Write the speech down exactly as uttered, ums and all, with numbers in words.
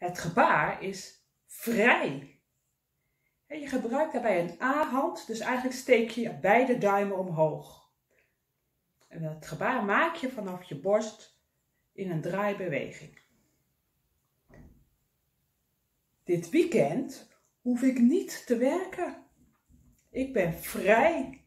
Het gebaar is vrij. En je gebruikt daarbij een A-hand, dus eigenlijk steek je beide duimen omhoog. En het gebaar maak je vanaf je borst in een draaibeweging. Dit weekend hoef ik niet te werken. Ik ben vrij.